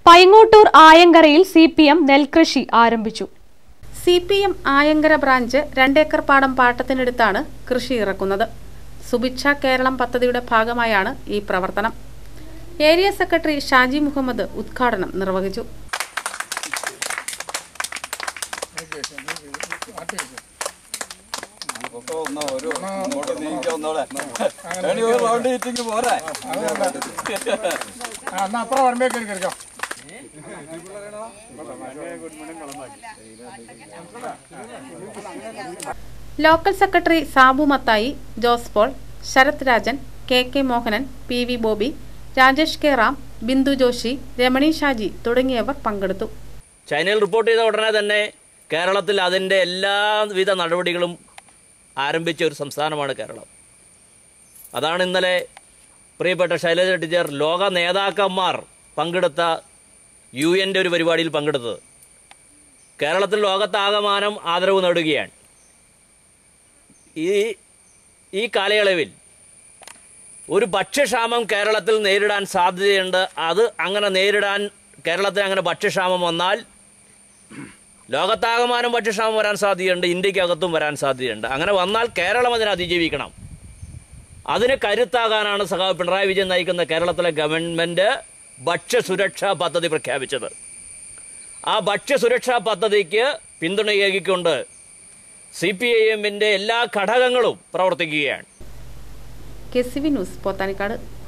Paingottoor ആയങ്കരയിൽ CPM നെൽകൃഷി ആരംഭിച്ചു. CPM Ayankara branch 2 acre പാടം പാട്ടത്തിനെടുത്താണ് കൃഷി ഇറക്കുന്നത്. സുഭിക്ഷ കേരളം പദ്ധതിയുടെ ഭാഗമായാണ് ഈ പ്രവർത്തനം. ഏരിയ സെക്രട്ടറി ഷാജി മുഹമ്മദ് ഉദ്ഘാടനം നിർവഹിച്ചു. Local secretary Sabu Mathai, Jose Paul, Sharath Rajan, KK Mohanan, PV Bobby, Rajesh K Ram, Bindu Joshi, Ramani Shaji തുടങ്ങിയവർ പങ്കെടുത്തു. ചൈനയിൽ റിപ്പോർട്ട് ചെയ്ത ഉടനെ തന്നെ കേരളത്തിൽ അതിൻ്റെ എല്ലാവിധ നടപടികളും ആരംഭിച്ച ഒരു സംസ്ഥാനമാണ് കേരളം. അതാണ് ഇന്നലെ പ്രിയപ്പെട്ട ശൈലജ ടീച്ചർ ലോക നേതാക്കന്മാർ പങ്കെടുത്ത UN ഒരു പരിപാടിയിൽ പങ്കെടുത്തത്. കേരളത്തിൽ ലോകത്താകമാനം ആദരവ് നേടുകയാണ്. ഈ കാലയളവിൽ ഒരു ഭക്ഷ്യക്ഷാമം കേരളത്തിൽ നേരിടാൻ സാധ്യതയുണ്ട്. അത് അങ്ങനെ നേരിടാൻ കേരളത്തിൽ അങ്ങനെ ഭക്ഷ്യക്ഷാമം വന്നാൽ ലോകത്താകമാനം ഭക്ഷ്യക്ഷാമം വരാൻ സാധ്യതയുണ്ട്, ഇന്ത്യക്കകത്തും വരാൻ സാധ്യതയുണ്ട്. അങ്ങനെ വന്നാൽ കേരളം അതിനെ അതിജീവിക്കണം. അതിന് കരുത്താകാനാണ് സഖാവ് പിണറായി വിജയൻ നയിക്കുന്ന കേരളത്തിലെ ഗവൺമെൻറ് ഭക്ഷ്യസുരക്ഷാ പദ്ധതി പ്രഖ്യാപിച്ചത്. ആ ഭക്ഷ്യസുരക്ഷാ പദ്ധതിക്ക് പിന്തുണയേകിക്കൊണ്ട് CPIM എല്ലാ ഘടകങ്ങളും പ്രവർത്തിക്കുകയാണ്. KCV news, Pothanikkad.